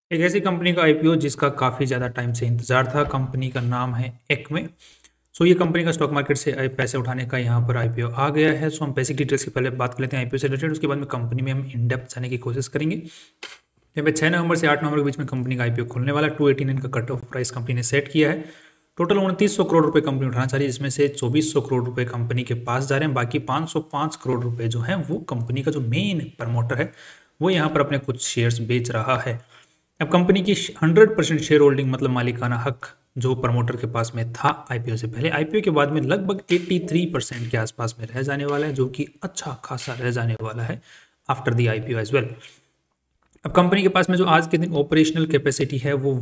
एक ऐसी कंपनी का आईपीओ जिसका काफ़ी ज़्यादा टाइम से इंतजार था। कंपनी का नाम है एक्मे। ये कंपनी का स्टॉक मार्केट से पैसे उठाने का यहाँ पर आईपीओ आ गया है। हम बेसिक डिटेल्स की पहले बात कर लेते हैं आईपीओ से रिलेटेड, उसके बाद में कंपनी में हम इन डेप्थ जाने की कोशिश करेंगे। यहाँ पे 6 नवंबर से 8 नवंबर के बीच में कंपनी का आईपीओ खुलने वाला है। 289 का कट ऑफ प्राइस कंपनी ने सेट किया है। टोटल 2900 करोड़ रुपए कंपनी उठाना चाह रही है, जिसमें से 2400 करोड़ रुपए कंपनी के पास जा रहे हैं। बाकी 505 करोड़ रुपए जो हैं वो कंपनी का जो मेन प्रमोटर है वो यहाँ पर अपने कुछ शेयर्स बेच रहा है। अब कंपनी की 100% शेयर होल्डिंग मतलब मालिकाना हक जो प्रमोटर के पास में था आईपीओ से पहले, आईपीओ के बाद में लगभग 83% के आसपास में रह जाने वाला है, जो कि अच्छा खासा रह जाने वाला है after the IPO as well. अब कंपनी के पास में जो आज के दिन ऑपरेशनल कैपेसिटी है वो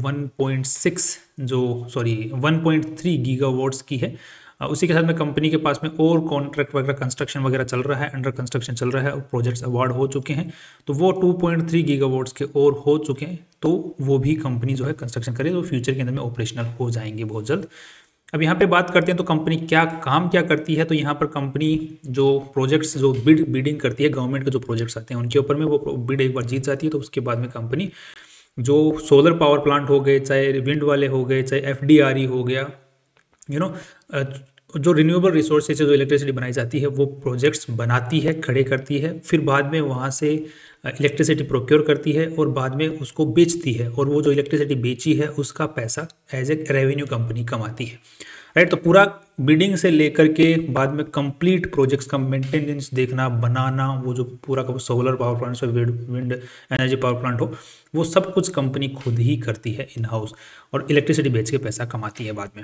1.3 गीगावाट्स की है। उसी के साथ में कंपनी के पास में और कॉन्ट्रैक्ट वगैरह कंस्ट्रक्शन वगैरह चल रहा है, अंडर कंस्ट्रक्शन चल रहा है और प्रोजेक्ट्स अवार्ड हो चुके हैं, तो वो 2.3 गीगावाट्स के और हो चुके हैं। तो वो भी कंपनी जो है कंस्ट्रक्शन करे तो फ्यूचर के अंदर में ऑपरेशनल हो जाएंगे बहुत जल्द। अब यहाँ पे बात करते हैं तो कंपनी क्या करती है। तो यहाँ पर कंपनी जो प्रोजेक्ट्स जो बिडिंग करती है, गवर्नमेंट के जो प्रोजेक्ट्स आते हैं उनके ऊपर में वो बिड एक बार जीत जाती है, तो उसके बाद में कंपनी जो सोलर पावर प्लांट हो गए, चाहे विंड वाले हो गए, चाहे एफडीआरई हो गया, यू नो जो रिन्यूएबल रिसोर्सेज से जो इलेक्ट्रिसिटी बनाई जाती है वो प्रोजेक्ट्स बनाती है, खड़े करती है, फिर बाद में वहाँ से इलेक्ट्रिसिटी प्रोक्योर करती है और बाद में उसको बेचती है, और वो जो इलेक्ट्रिसिटी बेची है उसका पैसा एज ए रेवेन्यू कंपनी कमाती है। राइट, तो पूरा बिडिंग से लेकर के बाद में कंप्लीट प्रोजेक्ट्स का मेंटेनेंस देखना, बनाना, वो जो पूरा का सोलर पावर प्लांट हो, विंड एनर्जी पावर प्लांट हो, वो सब कुछ कंपनी खुद ही करती है इन हाउस, और इलेक्ट्रिसिटी बेच के पैसा कमाती है बाद में।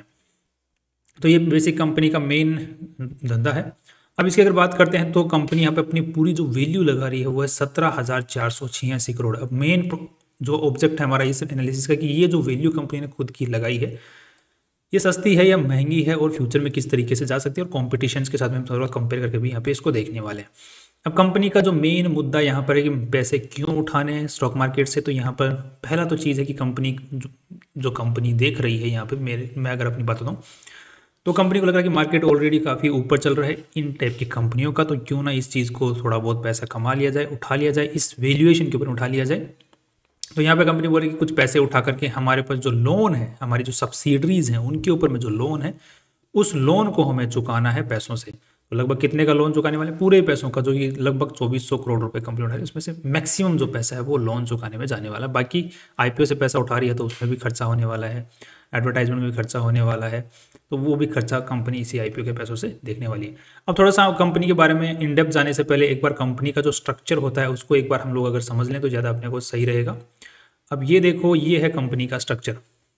तो ये बेसिक कंपनी का मेन धंधा है। अब इसकी अगर बात करते हैं तो कंपनी यहाँ पे अपनी पूरी जो वैल्यू लगा रही है वो है 17,486 करोड़। अब मेन जो ऑब्जेक्ट है हमारा इस एनालिसिस का कि ये जो वैल्यू कंपनी ने खुद की लगाई है ये सस्ती है या महंगी है, और फ्यूचर में किस तरीके से जा सकती है, और कॉम्पिटिशन के साथ में हम थोड़ा कंपेयर करके भी यहाँ पे इसको देखने वाले हैं। अब कंपनी का जो मेन मुद्दा यहाँ पर है कि पैसे क्यों उठाने हैं स्टॉक मार्केट से, तो यहाँ पर पहला तो चीज़ है कि कंपनी जो कंपनी देख रही है यहाँ पे, मैं अगर अपनी बात बताऊँ तो कंपनी को लग रहा है कि मार्केट ऑलरेडी काफ़ी ऊपर चल रहा है इन टाइप की कंपनियों का, तो क्यों ना इस चीज़ को थोड़ा बहुत पैसा कमा लिया जाए, उठा लिया जाए, इस वैल्यूएशन के ऊपर उठा लिया जाए। तो यहाँ पे कंपनी बोल रही है कि कुछ पैसे उठा करके हमारे पास जो लोन है, हमारी जो सब्सिडरीज हैं उनके ऊपर में जो लोन है उस लोन को हमें चुकाना है पैसों से। तो लगभग कितने का लोन चुकाने वाले, पूरे पैसों का, जो ये लगभग 2400 करोड़ रुपए कंपनी उठा रही है, उसमें से मैक्सिमम जो पैसा है वो लोन चुकाने में जाने वाला है। बाकी आईपीओ से पैसा उठा रही है तो उसमें भी खर्चा होने वाला है, एडवर्टाइजमेंट में भी खर्चा होने वाला है, तो वो भी खर्चा कंपनी इसी आईपीओ के पैसों से देखने वाली है। अब थोड़ा सा कंपनी के बारे में इन डेप्थ जाने से पहले एक बार कंपनी का जो स्ट्रक्चर होता है उसको एक बार हम लोग अगर समझ लें तो ज़्यादा अपने को सही रहेगा। अब ये देखो, ये है कंपनी का स्ट्रक्चर।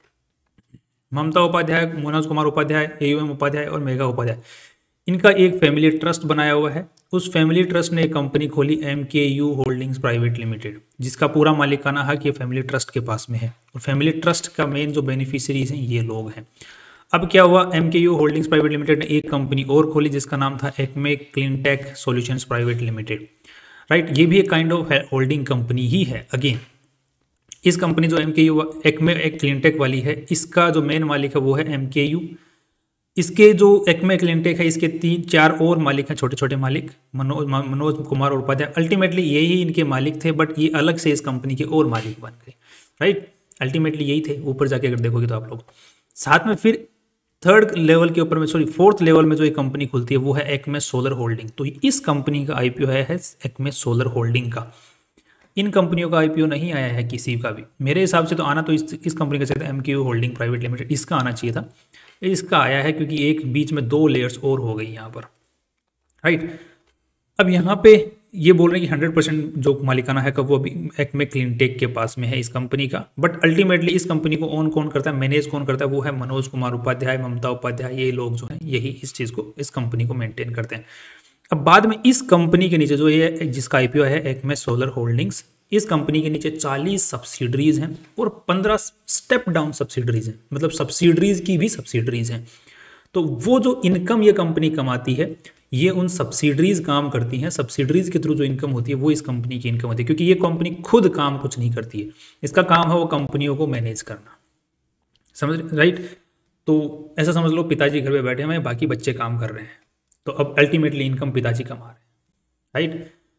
ममता उपाध्याय, मनोज कुमार उपाध्याय, एयूएम उपाध्याय और मेघा उपाध्याय, इनका एक फैमिली ट्रस्ट बनाया हुआ है। उस फैमिली ट्रस्ट ने एक कंपनी खोली एमकेयू होल्डिंग्स प्राइवेट लिमिटेड, जिसका पूरा मालिकाना हक ये फैमिली ट्रस्ट के पास में है, और फैमिली ट्रस्ट का मेन जो बेनिफिशियरीज हैं ये लोग हैं। अब क्या हुआ, एमकेयू होल्डिंग्स प्राइवेट लिमिटेड ने एक कंपनी और खोली जिसका नाम था Acme Cleantech Solutions Private Limited. Right, ये भी एक काइंड ऑफ होल्डिंग कंपनी ही है। अगेन इस कंपनी जो एमकेयू एक्मे एक क्लीनटेक वाली है, इसका जो मेन मालिक है वो है एमकेयू। इसके जो एक्मे क्लीनटेक है इसके 3-4 और मालिक हैं, छोटे छोटे मालिक, मनोज कुमार और उपाध्याय। अल्टीमेटली यही इनके मालिक थे, बट ये अलग से इस कंपनी के और मालिक बन गए। राइट, अल्टीमेटली यही थे। ऊपर जाके अगर देखोगे तो आप लोग साथ में फिर थर्ड लेवल के ऊपर में, फोर्थ लेवल में जो एक कंपनी खुलती है वो है एक्मे सोलर होल्डिंग। तो इस कंपनी का आईपीओ है एक्मे सोलर होल्डिंग का। इन कंपनियों का आईपीओ नहीं आया है किसी का भी, मेरे हिसाब से तो आना तो इस कंपनी का चाहिए था, एमक्यू होल्डिंग प्राइवेट लिमिटेड, इसका आना चाहिए था। इसका आया है क्योंकि एक बीच में 2 लेयर्स और हो गई यहाँ पर। राइट, अब यहाँ पे ये बोल रहे हैं कि 100% जो मालिकाना है कब वो अभी एक्मे क्लीनटेक के पास में है इस कंपनी का, बट अल्टीमेटली इस कंपनी को ओन कौन करता है, मैनेज कौन करता है, वो है मनोज कुमार उपाध्याय, ममता उपाध्याय, ये लोग जो हैं यही इस चीज़ को, इस कंपनी को मेंटेन करते हैं। अब बाद में इस कंपनी के नीचे जो ये जिसका आईपीओ है एक्मे सोलर होल्डिंग्स, इस कंपनी के नीचे 40 सब्सिडरीज हैं और 15 स्टेप डाउन सब्सिडरीज हैं, मतलब सब्सिडरीज की भी सब्सिडरीज हैं। तो वो जो इनकम ये कंपनी कमाती है ये उन सब्सिडरीज काम करती हैं, सब्सिडरीज के थ्रू जो इनकम होती है वो इस कंपनी की इनकम होती है, क्योंकि ये कंपनी खुद काम कुछ नहीं करती है, इसका काम है वो कंपनियों को मैनेज करना। समझ राइट, तो ऐसा समझ लो पिताजी घर पे बैठे हुए हैं, बाकी बच्चे काम कर रहे हैं, तो अब अल्टीमेटली इनकम पिताजी कमा रहे हैं। राइट,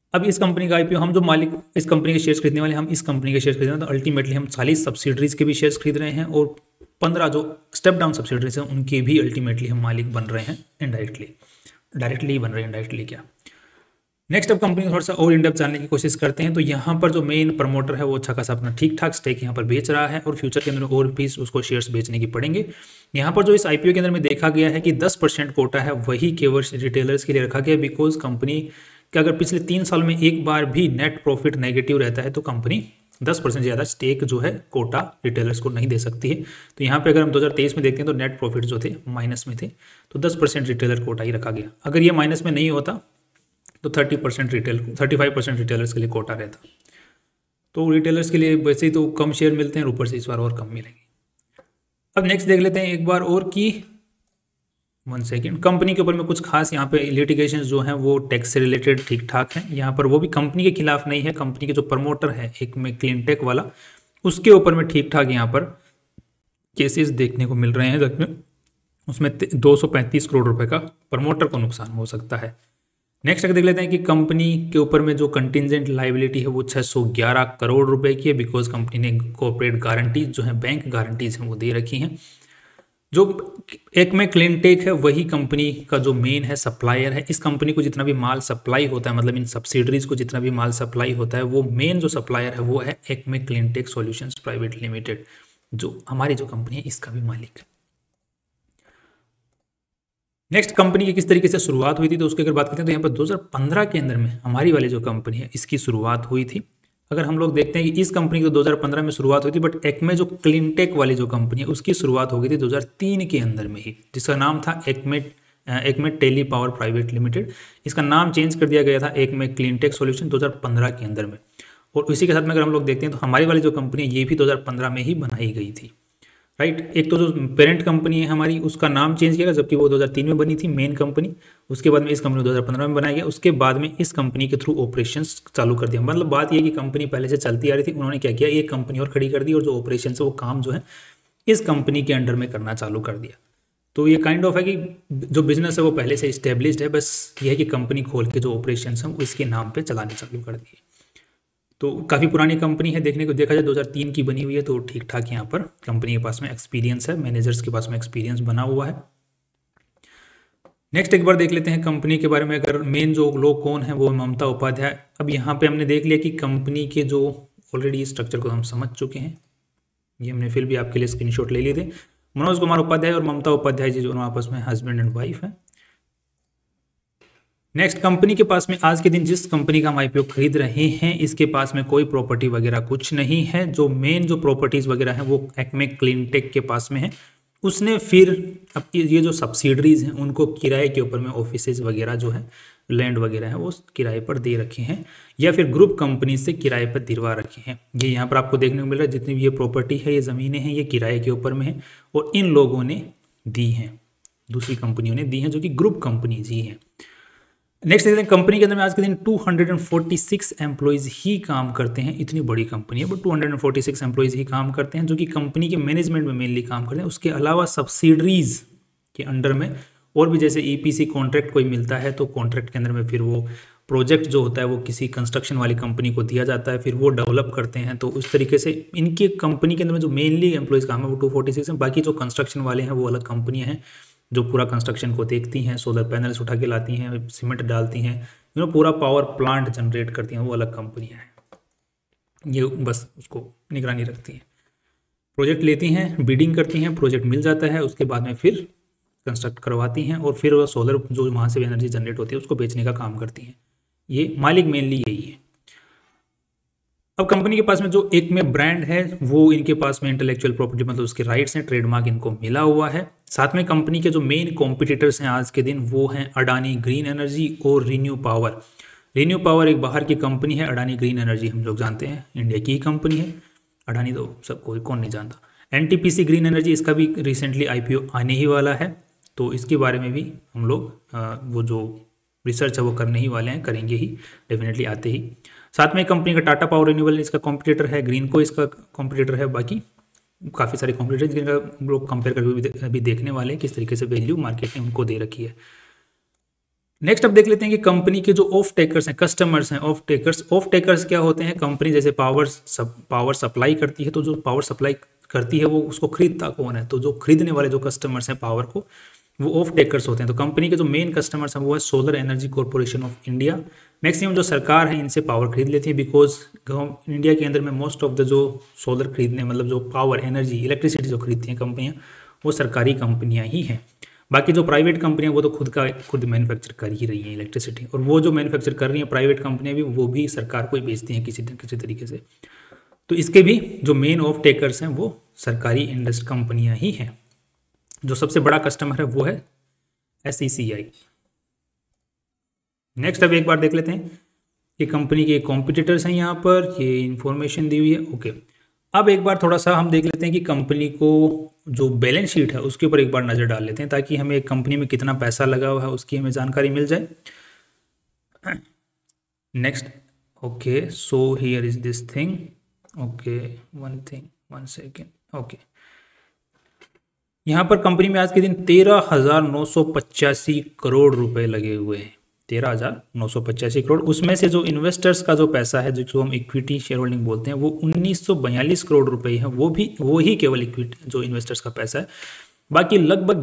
अब इस कंपनी का आईपीओ, हम जो मालिक इस कंपनी के शेयर्स खरीदने वाले हैं, हम इस कंपनी के शेयर्स खरीद रहे हैं, तो अल्टीमेटली हम 40 सब्सिडरीज के भी शेयर्स खरीद रहे हैं और 15 जो स्टेप डाउन सब्सिडरीज हैं उनके भी अल्टीमेटली हम मालिक बन रहे हैं इनडायरेक्टली। डायरेक्टली ही बन रहे हैं, इनडायरेक्टली क्या। नेक्स्ट अब कंपनी थोड़ा सा और इन डेप्थ जानने की कोशिश करते हैं। तो यहाँ पर जो मेन प्रमोटर है वो अच्छा खासा अपना ठीक ठाक स्टेक यहाँ पर बेच रहा है और फ्यूचर के अंदर और भी उसको शेयर्स बेचने की पड़ेंगे। यहाँ पर जो इस आईपीओ के अंदर में देखा गया है कि 10% कोटा है वही केवल रिटेलर्स के लिए रखा गया, बिकॉज कंपनी के अगर पिछले 3 साल में एक बार भी नेट प्रॉफिट नेगेटिव रहता है तो कंपनी 10% ज़्यादा स्टेक जो है कोटा रिटेलर्स को नहीं दे सकती है। तो यहाँ पे अगर हम 2023 में देखते हैं तो नेट प्रॉफिट जो थे माइनस में थे, तो 10% रिटेलर कोटा ही रखा गया। अगर ये माइनस में नहीं होता तो 35% रिटेलर्स के लिए कोटा रहता। तो रिटेलर्स के लिए वैसे ही तो कम शेयर मिलते हैं, ऊपर से इस बार और कम मिलेंगे। अब नेक्स्ट देख लेते हैं एक बार और कि 1 सेकेंड, कंपनी के ऊपर में कुछ खास यहाँ पे लिटिगेशन जो हैं वो टैक्स से रिलेटेड ठीक ठाक हैं। यहाँ पर वो भी कंपनी के खिलाफ नहीं है, कंपनी के जो प्रमोटर है एक में क्लीनटेक वाला, उसके ऊपर में ठीक ठाक यहाँ पर केसेस देखने को मिल रहे हैं, उसमें 235 करोड़ रुपए का प्रमोटर को नुकसान हो सकता है। नेक्स्ट अगर देख लेते हैं कि कंपनी के ऊपर में जो कंटिजेंट लाइबिलिटी है वो 611 करोड़ रुपए की है, बिकॉज कंपनी ने कॉर्पोरेट गारंटीज जो है बैंक गारंटीज हैं वो दे रखी हैं। जो एक में क्लीनटेक है वही कंपनी का जो मेन है सप्लायर है। इस कंपनी को जितना भी माल सप्लाई होता है, मतलब इन सब्सिडरीज को जितना भी माल सप्लाई होता है, वो मेन जो सप्लायर है वो है एक में क्लीनटेक सॉल्यूशंस प्राइवेट लिमिटेड, जो हमारी जो कंपनी है इसका भी मालिक है। नेक्स्ट कंपनी की किस तरीके से शुरुआत हुई थी, तो उसकी अगर बात करते हैं तो यहाँ पर 2015 के अंदर में हमारी वाली जो कंपनी है इसकी शुरुआत हुई थी। अगर हम लोग देखते हैं कि इस कंपनी की तो 2015 में शुरुआत हुई थी, बट एक्मे जो क्लीनटेक वाली जो कंपनी है उसकी शुरुआत हो गई थी 2003 के अंदर में ही, जिसका नाम था Acme Tele Power Private Limited. इसका नाम चेंज कर दिया गया था एक्मे क्लीनटेक सॉल्यूशन 2015 के अंदर में। और इसी के साथ में अगर हम लोग देखते हैं तो हमारी वाली जो कंपनी है ये भी 2015 में ही बनाई गई थी, राइट। एक तो जो पेरेंट कंपनी है हमारी उसका नाम चेंज किया, जबकि वो 2003 में बनी थी मेन कंपनी। उसके बाद में इस कंपनी 2015 में बनाया गया, उसके बाद में इस कंपनी के थ्रू ऑपरेशंस चालू कर दिया। मतलब बात ये कि कंपनी पहले से चलती आ रही थी, उन्होंने क्या किया, एक कंपनी और खड़ी कर दी और जो ऑपरेशन है वो काम जो है इस कंपनी के अंडर में करना चालू कर दिया। तो ये काइंड ऑफ है कि जो बिजनेस है वो पहले से इस्टेब्लिश्ड है, बस ये है कि कंपनी खोल के जो ऑपरेशन है वो इसके नाम पर चलाने चालू कर दिए। तो काफ़ी पुरानी कंपनी है, देखने को देखा जाए 2003 की बनी हुई है, तो ठीक ठाक यहाँ पर कंपनी के पास में एक्सपीरियंस है, मैनेजर्स के पास में एक्सपीरियंस बना हुआ है। नेक्स्ट एक बार देख लेते हैं कंपनी के बारे में। अगर मेन जो लोग कौन है वो ममता उपाध्याय। अब यहाँ पे हमने देख लिया कि कंपनी के जो ऑलरेडी स्ट्रक्चर को हम समझ चुके हैं, ये हमने फिर भी आपके लिए स्क्रीनशॉट ले लिए थे। मनोज कुमार उपाध्याय और ममता उपाध्याय जी दोनों आपस में हस्बैंड एंड वाइफ है। नेक्स्ट कंपनी के पास में आज के दिन जिस कंपनी का हम आईपीओ खरीद रहे हैं इसके पास में कोई प्रॉपर्टी वगैरह कुछ नहीं है। जो मेन जो प्रॉपर्टीज वगैरह है वो एक्मे क्लीनटेक के पास में है। उसने फिर अब ये जो सब्सिडरीज हैं उनको किराए के ऊपर में ऑफिसेज वगैरह जो है लैंड वगैरह है वो किराए पर दे रखे हैं, या फिर ग्रुप कंपनी से किराए पर दिलवा रखे हैं। ये यहाँ पर आपको देखने को मिल रहा है, जितनी भी ये प्रॉपर्टी है, ये ज़मीनें हैं, ये किराए के ऊपर में है और इन लोगों ने दी हैं, दूसरी कंपनियों ने दी हैं जो कि ग्रुप कंपनीज ही हैं। नेक्स्ट देखते हैं कंपनी के अंदर में आज के दिन 246 एम्प्लॉयज़ ही काम करते हैं। इतनी बड़ी कंपनी है बट 246 एम्प्लॉयज़ ही काम करते हैं जो कि कंपनी के मैनेजमेंट में मेनली काम करते हैं। उसके अलावा सब्सिडरीज के अंडर में और भी जैसे ईपीसी कॉन्ट्रैक्ट कोई मिलता है तो कॉन्ट्रैक्ट के अंदर में फिर वो प्रोजेक्ट जो होता है वो किसी कंस्ट्रक्शन वाली कंपनी को दिया जाता है, फिर वो डेवलप करते हैं। तो उस तरीके से इनकी कंपनी के अंदर में जो मेनली एम्प्लॉयज़ काम है वो 246 हैं। बाकी जो कंस्ट्रक्शन वाले हैं वो अलग कंपनियाँ हैं जो पूरा कंस्ट्रक्शन को देखती हैं, सोलर पैनल्स उठा के लाती हैं, सीमेंट डालती हैं, पूरा पावर प्लांट जनरेट करती हैं, वो अलग कंपनियां हैं। ये बस उसको निगरानी रखती हैं, प्रोजेक्ट लेती हैं, बिडिंग करती हैं, प्रोजेक्ट मिल जाता है, उसके बाद में फिर कंस्ट्रक्ट करवाती हैं और फिर वो सोलर जो वहाँ से एनर्जी जनरेट होती है उसको बेचने का काम करती हैं। ये मालिक मेनली यही है। अब कंपनी के पास में जो एक में ब्रांड है वो इनके पास में इंटेलेक्चुअल प्रॉपर्टी मतलब उसके राइट्स हैं, ट्रेडमार्क इनको मिला हुआ है। साथ में कंपनी के जो मेन कॉम्पिटिटर्स हैं आज के दिन वो हैं अडानी ग्रीन एनर्जी और रिन्यू पावर। रिन्यू पावर एक बाहर की कंपनी है, अडानी ग्रीन एनर्जी हम लोग जानते हैं इंडिया की ही कंपनी है। अडानी तो सब कौन नहीं जानता। एनटीपीसी ग्रीन एनर्जी इसका भी रिसेंटली आईपीओ आने ही वाला है, तो इसके बारे में भी हम लोग वो जो रिसर्च है वो करने ही वाले हैं, करेंगे ही डेफिनेटली आते ही। साथ में कंपनी का टाटा पावर रिन्यूएबल इसका कॉम्पिटिटर है, ग्रीनको इसका कॉम्पिटिटर है, बाकी काफ़ी सारे कॉम्पिटिटर जिनका लोग कंपेयर करके अभी देखने वाले हैं किस तरीके से वैल्यू मार्केट ने उनको दे रखी है। नेक्स्ट अब देख लेते हैं कि कंपनी के जो ऑफ टेकर्स हैं, कस्टमर्स हैं, ऑफ टेकर्स क्या होते हैं? कंपनी जैसे पावर सप्लाई करती है, तो जो पावर सप्लाई करती है वो उसको खरीदता कौन है? तो जो खरीदने वाले जो कस्टमर्स हैं पावर को, वो ऑफ टेकर्स होते हैं। तो कंपनी के जो मेन कस्टमर्स हैं वो है Solar Energy Corporation of India. Maximum जो सरकार है इनसे पावर खरीद लेती है, बिकॉज इंडिया के अंदर में मोस्ट ऑफ द जो सोलर खरीदने, मतलब जो पावर एनर्जी इलेक्ट्रिसिटी जो खरीदती हैं कंपनियाँ, वो सरकारी कंपनियाँ ही हैं। बाकी जो प्राइवेट कंपनियां वो तो खुद मैन्युफैक्चर कर ही रही हैं इलेक्ट्रिसिटी, और वो जो मैन्युफैक्चर कर रही हैं प्राइवेट कंपनियां भी, वो भी सरकार को ही बेचती हैं किसी तरीके से। तो इसके भी जो मेन ऑफ टेकर्स हैं वो सरकारी इंडस्ट्री कंपनियां ही हैं। जो सबसे बड़ा कस्टमर है वो है SECI। नेक्स्ट अब एक बार देख लेते हैं कि कंपनी के कॉम्पिटिटर्स हैं, यहाँ पर ये इंफॉर्मेशन दी हुई है। ओके, अब एक बार थोड़ा सा हम देख लेते हैं कि कंपनी को जो बैलेंस शीट है उसके ऊपर एक बार नज़र डाल लेते हैं, ताकि हमें एक कंपनी में कितना पैसा लगा हुआ है उसकी हमें जानकारी मिल जाए। Next, okay, so here is this thing. Okay, one second. Okay, यहाँ पर कंपनी में आज के दिन 13,985 करोड़ रुपए लगे हुए हैं। 13,985 करोड़। उसमें से जो इन्वेस्टर्स का जो पैसा है, जो हम इक्विटी शेयर होल्डिंग बोलते हैं, वो 1942 करोड़ रुपए है। वो ही केवल इक्विटी जो इन्वेस्टर्स का पैसा है। बाकी लगभग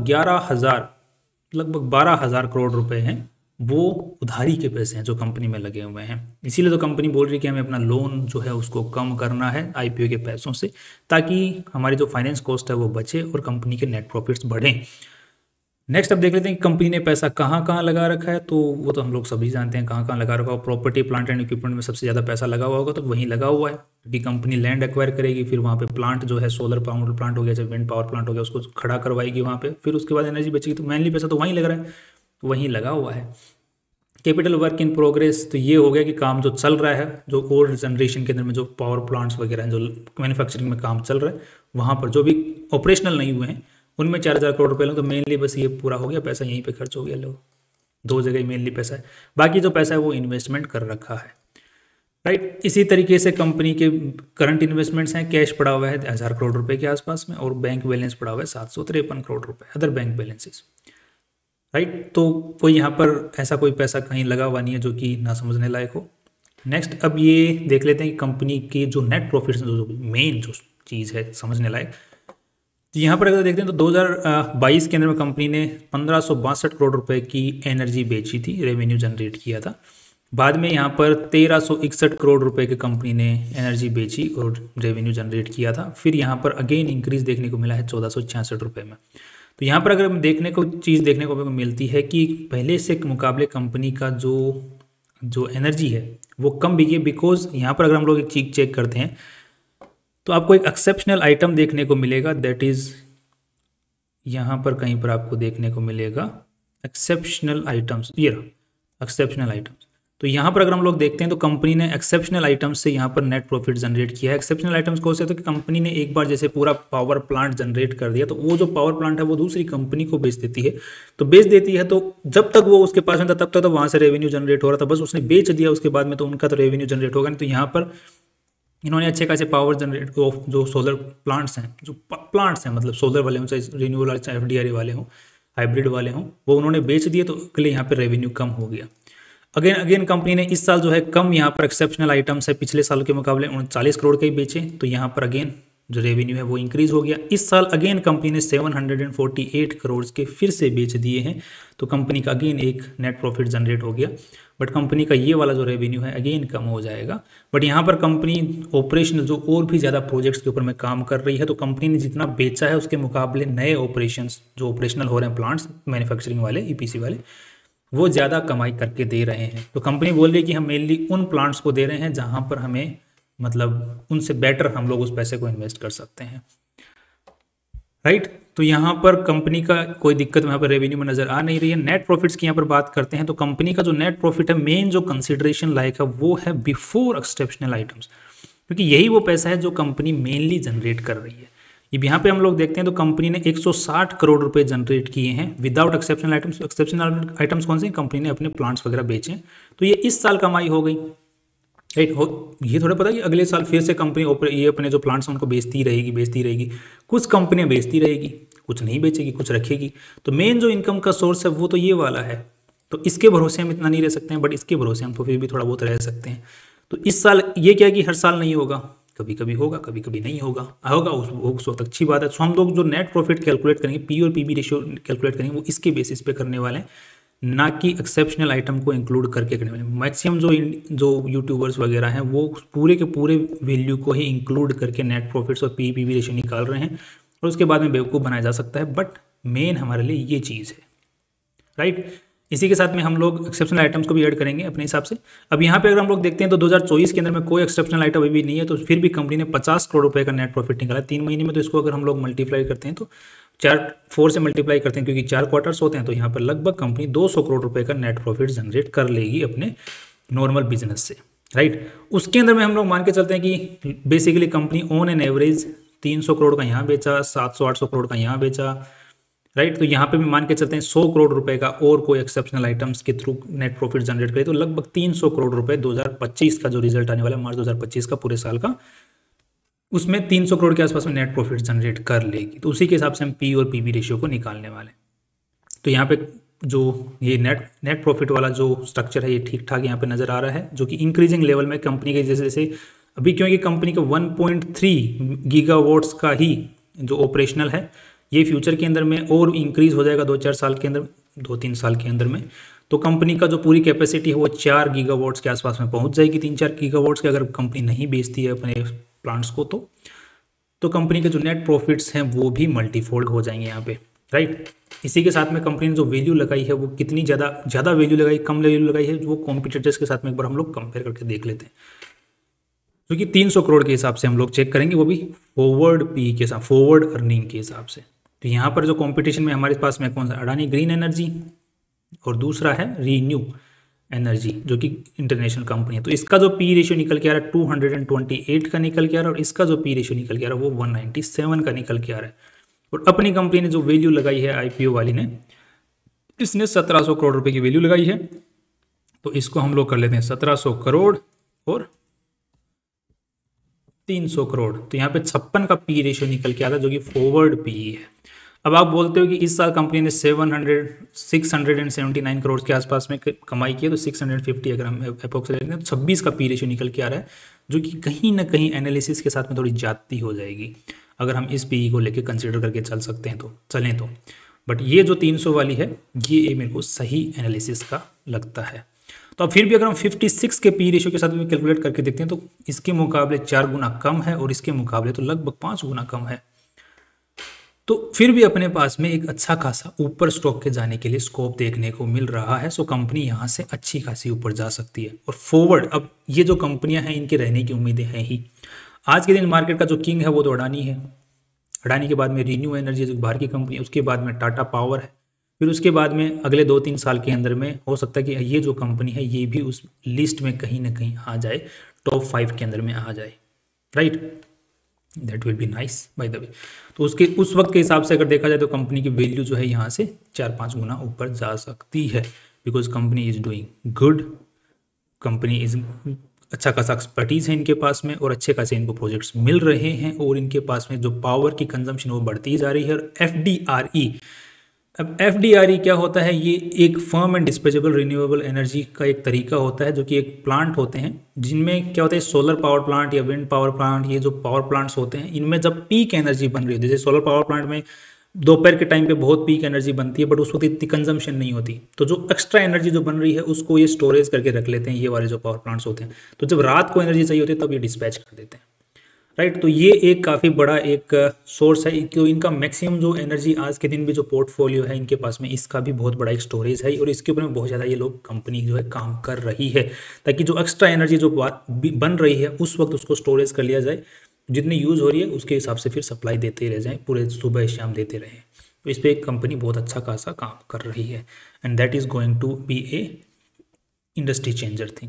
12,000 करोड़ रुपए हैं, वो उधारी के पैसे हैं जो कंपनी में लगे हुए हैं। इसीलिए तो कंपनी बोल रही है कि हमें अपना लोन जो है उसको कम करना है IPO के पैसों से, ताकि हमारी जो फाइनेंस कॉस्ट है वो बचे और कंपनी के नेट प्रॉफिट्स बढ़ें। नेक्स्ट अब देख लेते हैं कि कंपनी ने पैसा कहाँ कहाँ लगा रखा है। तो वो तो हम लोग सभी जानते हैं कहाँ कहाँ लगा रखा हो। प्रॉपर्टी प्लांट एंड इक्विपमेंट में सबसे ज़्यादा पैसा लगा हुआ होगा, तो वहीं लगा हुआ है, क्योंकि कंपनी लैंड एक्वायर करेगी, फिर वहाँ पे प्लांट जो है सोलर पावर प्लांट हो गया, चाहे विंड पावर प्लांट हो गया, उसको खड़ा करवाएगी वहाँ पे, फिर उसके बाद एनर्जी बेचेगी। तो मेनली पैसा तो वहीं लग रहा है, तो वहीं लगा हुआ है। कैपिटल वर्क इन प्रोग्रेस, तो ये हो गया कि काम जो चल रहा है, जो ओल्ड जनरेशन के अंदर में जो पावर प्लांट्स वगैरह हैं, जो मैन्युफैक्चरिंग में काम चल रहा है, वहाँ पर जो भी ऑपरेशनल नहीं हुए हैं उनमें 4,000 करोड़ रुपए लो। तो मेनली बस ये पूरा हो गया, पैसा यहीं पे खर्च हो गया। लो, दो जगह ही मेनली पैसा है, बाकी जो पैसा है वो इन्वेस्टमेंट कर रखा है, राइट। इसी तरीके से कंपनी के करंट इन्वेस्टमेंट्स हैं, कैश पड़ा हुआ है 1,000 करोड़ रुपए के आसपास में, और बैंक बैलेंस पड़ा हुआ है 753 करोड़ रुपए, अदर बैंक बैलेंसेस, राइट। तो कोई यहाँ पर ऐसा कोई पैसा कहीं लगा हुआ नहीं है जो कि ना समझने लायक हो। नेक्स्ट अब ये देख लेते हैं कि कंपनी के जो नेट प्रॉफिट्स, जो मेन जो चीज़ है समझने लायक, तो यहाँ पर अगर देखते हैं तो 2022 के अंदर में कंपनी ने 1562 करोड़ रुपए की एनर्जी बेची थी, रेवेन्यू जनरेट किया था। बाद में यहाँ पर 1361 करोड़ रुपए की कंपनी ने एनर्जी बेची और रेवेन्यू जनरेट किया था। फिर यहाँ पर अगेन इंक्रीज देखने को मिला है 1466 रुपये में। तो यहाँ पर अगर हम देखने को मिलती है कि पहले से मुकाबले कंपनी का जो एनर्जी है वो कम बिकी है। बिकॉज यहाँ पर अगर हम लोग एक चीज चेक करते हैं तो आपको एक एक्सेप्शनल आइटम देखने को मिलेगा, दैट इज यहाँ पर कहीं पर आपको देखने को मिलेगा एक्सेप्शनल आइटम्स, ये एक्सेप्शनल आइटम्स। तो यहाँ पर अगर हम लोग देखते हैं तो कंपनी ने एक्सेप्शनल आइटम्स से यहाँ पर नेट प्रॉफिट जनरेट किया है। एक्सेप्शनल आइटम्स कौन से? तो कि कंपनी ने एक बार जैसे पूरा पावर प्लांट जनरेट कर दिया, तो वो जो पावर प्लांट है वो दूसरी कंपनी को बेच देती है। तो बेच देती है तो जब तक वो उसके पास में था तब तक तो वहाँ से रेवेन्यू जनरेट हो रहा था, बस उसने बेच दिया उसके बाद में तो उनका तो रेवेन्यू जनरेट होगा नहीं। तो यहाँ पर इन्होंने अच्छे खासे पावर जनरेट ऑफ जो सोलर प्लांट्स हैं, मतलब सोलर वाले हों, चाहे रिन्यूएबल वाले, चाहे FDRE वाले हों, हाइब्रिड वाले हों, वो उन्होंने बेच दिए, तो अगले यहाँ पर रेवेन्यू कम हो गया। अगेन कंपनी ने इस साल जो है कम यहाँ पर एक्सेप्शनल आइटम्स है पिछले साल के मुकाबले 39 करोड़ के ही बेचे, तो यहाँ पर अगेन जो रेवेन्यू है वो इंक्रीज हो गया। इस साल अगेन कंपनी ने 748 करोड़ के फिर से बेच दिए हैं, तो कंपनी का अगेन एक नेट प्रॉफिट जनरेट हो गया। बट कंपनी का ये वाला जो रेवेन्यू है अगेन कम हो जाएगा। बट यहाँ पर कंपनी ऑपरेशनल जो और भी ज़्यादा प्रोजेक्ट्स के ऊपर में काम कर रही है, तो कंपनी ने जितना बेचा है उसके मुकाबले नए ऑपरेशंस जो ऑपरेशनल हो रहे हैं प्लांट्स मैन्युफैक्चरिंग वाले, EPC वाले, वो ज़्यादा कमाई करके दे रहे हैं। तो कंपनी बोल रही है कि हम मेनली उन प्लांट्स को दे रहे हैं जहाँ पर हमें मतलब उनसे बेटर हम लोग उस पैसे को इन्वेस्ट कर सकते हैं, राइट। तो यहाँ पर कंपनी का कोई दिक्कत यहाँ पर रेवेन्यू में नज़र आ नहीं रही है। नेट प्रॉफिट्स की यहाँ पर बात करते हैं तो कंपनी का जो नेट प्रॉफिट है, मेन जो कंसिडरेशन लायक है वो है बिफोर एक्सेप्शनल आइटम्स, क्योंकि यही वो पैसा है जो कंपनी मेनली जनरेट कर रही है। अब यहाँ पे हम लोग देखते हैं तो कंपनी ने 160 करोड़ रुपए जनरेट किए हैं without exceptional items. Exceptional items कौन से? कंपनी ने अपने प्लांट्स वगैरह बेचे, तो ये इस साल कमाई हो गई, राइट। ये थोड़ा पता है कि अगले साल फिर से कंपनी ये अपने जो प्लांट्स हैं उनको बेचती रहेगी। कुछ कंपनियां बेचती रहेगी, कुछ नहीं बेचेगी, कुछ रखेगी। तो मेन जो इनकम का सोर्स है वो तो ये वाला है। तो इसके भरोसे हम इतना नहीं रह सकते हैं, बट इसके भरोसे हम तो फिर भी थोड़ा बहुत रह सकते हैं। तो इस साल ये क्या है कि हर साल नहीं होगा, कभी कभी होगा, कभी कभी नहीं होगा, होगा उस वक्त अच्छी बात है। तो हम लोग जो नेट प्रॉफिट कैलकुलेट करेंगे, पी और पीबी रेशियो कैलकुलेट करेंगे, वो इसके बेसिस पे करने वाले हैं, ना कि एक्सेप्शनल आइटम को इंक्लूड करके करने वाले। मैक्सिमम जो यूट्यूबर्स वगैरह हैं वो पूरे के पूरे वैल्यू को ही इंक्लूड करके नेट प्रॉफिट्स और पी पीबी रेशियो निकाल रहे हैं, और उसके बाद में बेवकूफ़ बनाया जा सकता है, बट मेन हमारे लिए ये चीज़ है, राइट। इसी के साथ में हम लोग एक्सेप्शनल आइटम्स को भी ऐड करेंगे अपने हिसाब से। अब यहाँ पे अगर हम लोग देखते हैं तो 2024 के अंदर में कोई एक्सेप्शनल आइटम अभी भी नहीं है, तो फिर भी कंपनी ने 50 करोड़ रुपए का नेट प्रॉफिट निकाला 3 महीने में। तो इसको अगर हम लोग मल्टीप्लाई करते हैं तो 4 से मल्टीप्लाई करते हैं, क्योंकि 4 क्वार्टर्स होते हैं, तो यहाँ पर लगभग कंपनी 200 करोड़ रुपए का नेट प्रॉफिट जनरेट कर लेगी अपने नॉर्मल बिजनेस से, राइट। उसके अंदर में हम लोग मान के चलते हैं कि basically company on an average 300 crore का यहाँ बेचा, 700-800 करोड़ का यहाँ बेचा, राइट। तो यहाँ पे भी मान के चलते हैं 100 करोड़ रुपए का और कोई एक्सेप्शनल आइटम्स के थ्रू नेट प्रॉफिट जनरेट करे, तो लगभग 300 करोड़ रुपए 2025 का जो रिजल्ट आने वाला है, मार्च 2025 का पूरे साल का, उसमें 300 करोड़ के आसपास में नेट प्रॉफिट जनरेट कर लेगी। तो उसी के हिसाब से हम पी और पीबी रेशियो को निकालने वाले हैं। तो यहाँ पे जो ये नेट प्रॉफिट वाला जो स्ट्रक्चर है ये ठीक ठाक यहाँ पे नज़र आ रहा है, जो कि इंक्रीजिंग लेवल में कंपनी के जैसे जैसे अभी, क्योंकि कंपनी का 1.3 गीगावाट्स का ही जो ऑपरेशनल है, ये फ्यूचर के अंदर में और इंक्रीज हो जाएगा 2-4 साल के अंदर, 2-3 साल के अंदर में। तो कंपनी का जो पूरी कैपेसिटी है वो 4 गीगावाट्स के आसपास में पहुंच जाएगी, 3-4 गीगावाट्स के, अगर कंपनी नहीं बेचती है अपने प्लांट्स को तो कंपनी के जो नेट प्रॉफिट्स हैं वो भी मल्टीफोल्ड हो जाएंगे यहाँ पे, राइट। इसी के साथ में कंपनी ने जो वैल्यू लगाई है वो कितनी ज़्यादा वैल्यू लगाई, कम वैल्यू लगाई है, वो कॉम्पिटिटर्स के साथ में एक बार हम लोग कंपेयर करके देख लेते हैं। क्योंकि 300 करोड़ के हिसाब से हम लोग चेक करेंगे, वो भी फॉरवर्ड पी के साथ, फॉरवर्ड अर्निंग के हिसाब से। तो यहाँ पर जो कंपटीशन में हमारे पास में कौन सा, अडानी ग्रीन एनर्जी और दूसरा है रीन्यू एनर्जी, जो कि इंटरनेशनल कंपनी है। तो इसका जो पी रेशियो निकल के आ रहा है 228 का निकल के आ रहा है, और इसका जो पी रेशियो निकल के आ रहा है वो 197 का निकल के आ रहा है। और अपनी कंपनी ने जो वैल्यू लगाई है आईपीओ वाली ने, इसने 1700 करोड़ रुपए की वैल्यू लगाई है। तो इसको हम लोग कर लेते हैं 1700 करोड़ और 300 करोड़, तो यहाँ पे 56 का पी रेशियो निकल के आता है, जो कि फॉरवर्ड पी है। अब आप बोलते हो कि इस साल कंपनी ने 679 करोड़ के आसपास में कमाई की है, तो 650 अगर हम अप्रोक्स लेते हैं तो 26 का पी रेशियो निकल के आ रहा है, जो कि कहीं ना कहीं एनालिसिस के साथ में थोड़ी जाती हो जाएगी, अगर हम इस पी को लेके कंसिडर करके चल सकते हैं तो चलें तो। बट ये जो 300 वाली है ये मेरे को सही एनालिसिस का लगता है। तो अब फिर भी अगर हम 56 के पी रेशियो के साथ में कैलकुलेट करके देखते हैं तो इसके मुकाबले 4 गुना कम है, और इसके मुकाबले तो लगभग 5 गुना कम है। तो फिर भी अपने पास में एक अच्छा खासा ऊपर स्टॉक के जाने के लिए स्कोप देखने को मिल रहा है। सो कंपनी यहाँ से अच्छी खासी ऊपर जा सकती है। और फॉरवर्ड अब ये जो कंपनियां हैं इनके रहने की उम्मीदें हैं ही। आज के दिन मार्केट का जो किंग है वो तो अडानी है, अडानी के बाद में रीन्यू एनर्जी जो बाहर की कंपनी है, उसके बाद में टाटा पावर है, फिर उसके बाद में अगले 2-3 साल के अंदर में हो सकता है कि ये जो कंपनी है ये भी उस लिस्ट में कहीं ना कहीं आ जाए, टॉप 5 के अंदर में आ जाए, right. That will be nice by the way. तो उसके उस वक्त के हिसाब से अगर देखा जाए तो कंपनी की वैल्यू जो है यहाँ से 4-5 गुना ऊपर जा सकती है, because company is doing good, company is अच्छा खासा एक्सपर्टीज़ है इनके पास में, और अच्छे खासे इनको प्रोजेक्ट्स मिल रहे हैं, और इनके पास में जो पावर की कंजम्पशन वो बढ़ती जा रही है। और FDRE, अब FDRE क्या होता है, ये एक firm and dispatchable renewable energy का एक तरीका होता है, जो कि एक प्लांट होते हैं जिनमें क्या होता है, सोलर पावर प्लांट या विंड पावर प्लांट, ये जो पावर प्लांट्स होते हैं इनमें जब पीक एनर्जी बन रही है, जैसे सोलर पावर प्लांट में दोपहर के टाइम पे बहुत पीक एनर्जी बनती है, बट उस वक्त इतनी कंजम्पशन नहीं होती, तो जो एक्स्ट्रा एनर्जी जो बन रही है उसको ये स्टोरेज करके रख लेते हैं, ये वाले जो पावर प्लांट्स होते हैं। तो जब रात को एनर्जी चाहिए होती है तब ये डिस्पैच कर देते हैं, राइट। तो ये एक काफ़ी बड़ा एक सोर्स है, क्यों इनका मैक्सिमम जो एनर्जी आज के दिन भी जो पोर्टफोलियो है इनके पास में, इसका भी बहुत बड़ा एक स्टोरेज है, और इसके ऊपर में बहुत ज़्यादा ये लोग कंपनी जो है काम कर रही है, ताकि जो एक्स्ट्रा एनर्जी जो बन रही है उस वक्त उसको स्टोरेज कर लिया जाए, जितनी यूज़ हो रही है उसके हिसाब से फिर सप्लाई देते रह जाए, पूरे सुबह शाम देते रहें। तो इस पर एक कंपनी बहुत अच्छा खासा काम कर रही है, and that is going to be a industry changer thing.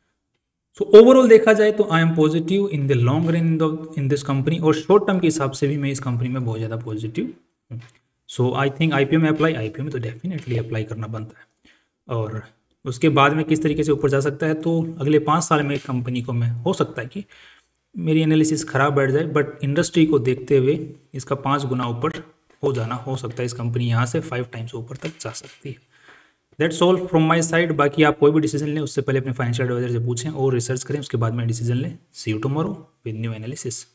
So overall देखा जाए तो I am positive in the long run in this company, और शॉर्ट टर्म के हिसाब से भी मैं इस कंपनी में बहुत ज़्यादा पॉजिटिव हूँ। सो आई थिंक आईपीओ में तो डेफिनेटली अप्लाई करना बनता है। और उसके बाद में किस तरीके से ऊपर जा सकता है, तो अगले 5 साल में कंपनी को मैं हो सकता है कि मेरी एनालिसिस ख़राब बैठ जाए, बट इंडस्ट्री को देखते हुए इसका 5 गुना ऊपर हो जाना हो सकता है। इस कंपनी यहाँ से 5 टाइम्स ऊपर तक जा सकती है। That's all from my side. बाकी आप कोई भी डिसीजन लें उससे पहले अपने फाइनेंशियल एडवाइजर से पूछें और रिसर्च करें, उसके बाद में डिसीजन लें। See you tomorrow with new analysis.